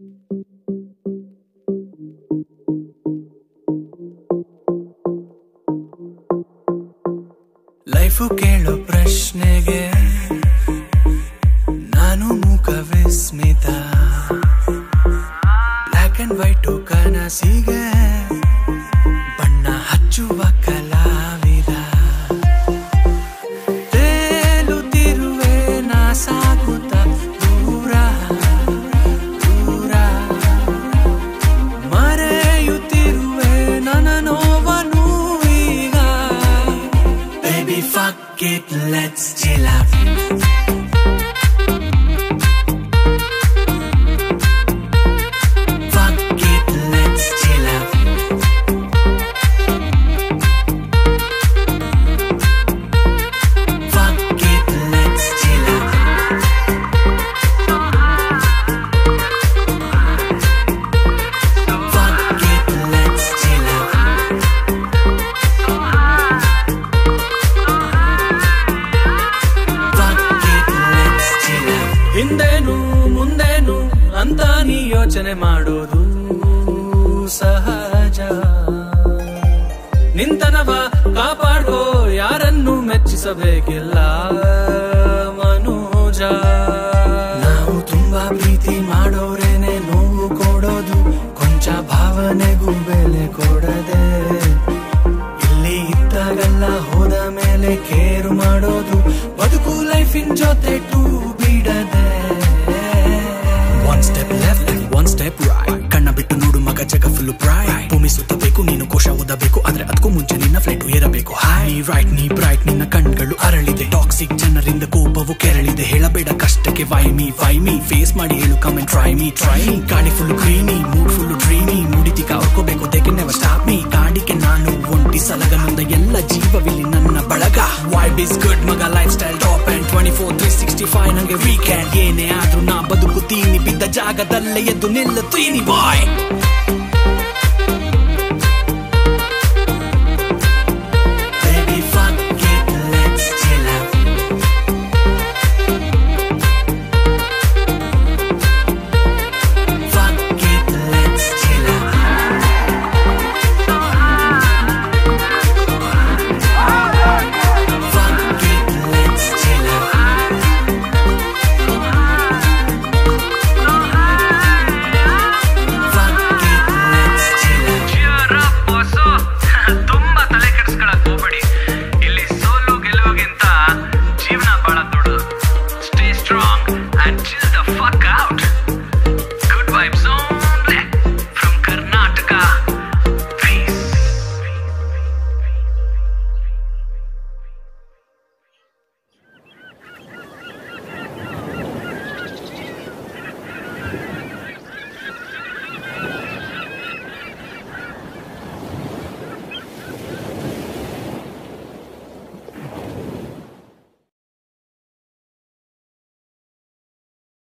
Life ಕೇಳೋ ಪ್ರಶ್ನೆಗೆ ನಾನು ಮುಖ ವಿಸ್ಮಿತ. ಬ್ಲ್ಯಾಕ್ ಅಂಡ್ ವೈಟ್ ಕನಸಿಗೆ ಬಣ್ಣ ಹಚ್ಚುವ ಕಲಾವಿದ. ತೇಲುತ್ತಿರುವೆ ನಾ ಸಾಗುತ್ತ ದೂರ ದೂರ, ಮರೆಯುತ್ತಿರುವೆ ನನ್ನ ನೋವನ್ನು ಈಗ. Baby fuck it, let's chill out. ಹಿಂದೇನು ಮುಂದೇನು ಅಂತ ನೀ ಯೋಚನೆ ಮಾಡೋದು ಸಹಜ. ನಿಂತನವ ಕಾಪಾಡೋ ಯಾರನ್ನು ಮೆಚ್ಚಿಸಬೇಕಿಲ್ಲ ಮನೋಜ. ನಾವು ತುಂಬಾ ಪ್ರೀತಿ ಮಾಡೋರೇನೆ ನೋವು ಕೊಡೋದು, ಕೊಂಚ ಭಾವನೆಗೂ ಬೆಲೆ ಕೊಡದೆ. ಇಲ್ಲಿ ಇದ್ದಾಗಲ್ಲ ಹೋದ ಮೇಲೆ ಕೇರು ಮಾಡೋದು, ಬದುಕು ಲೈಫಿನ್ ಜೊತೆ ಟೂ ಬಿಡದೆ. One step left one step right, ಕಣ್ಣ ಬಿಟ್ಟು ನೋಡು ಮಗ ಜಗ ಫುಲ್ ಬ್ರೈಟ್. ಭೂಮಿ ಸುತ್ತಬೇಕು ನೀನು ಕೋಶ ಓದಬೇಕು, ಆದ್ರೆ ಅದಕ್ಕೂ ಮುಂಚೆ ನಿನ್ನ ಫ್ಲೈಟ್ ಏರಬೇಕು. ಹೈ ರೈಟ್ ನೀ ಬ್ರೈಟ್, ನಿನ್ನ ಕಣ್ಗಳು ಅರಳಿದೆ. ಟಾಕ್ಸಿಕ್ ಜನರಿಂದ ಕೋಪವು ಕೆರಳಿದೆ. ಹೇಳಬೇಡ ಕಷ್ಟಕ್ಕೆ ವೈ ಮೀ ಫೇಸ್ ಮಾಡಿ ಹೇಳು ಕಮ್ ಅಂಡ್ ಟ್ರೈ ಮೀ. ಗಾಡಿ full greeny mood full dreamy, ಮುಡಿತಿಕ ಅವ್ಕೋಬೇಕು they can never stop me. ಕಾಡಿಗೆ ನಾನು ಒಂಟಿ ಸಲಗನೊಂದ ಎಲ್ಲ ಜೀವವಿಲ್ಲಿ ನನ್ನ ಬಳಗ. ವೈಬ್ ಇಸ್ ಗುಡ್ ಮಗ, ಲೈಫ್ ಸ್ಟೈಲ್ ಟಾಪ್ ಅಂಡ್ 24/365 ನಂಗೆ ವೀಕೆಂಡ್. ಏನೇ ಆದ್ರೂ ನಾ ಬದುಕುತ್ತೀನಿ, ಬಿದ್ದ ಜಾಗದಲ್ಲೇ ಎದ್ದು ನಿಲ್ಲುತ್ತೀನಿ ಬಾಯ್.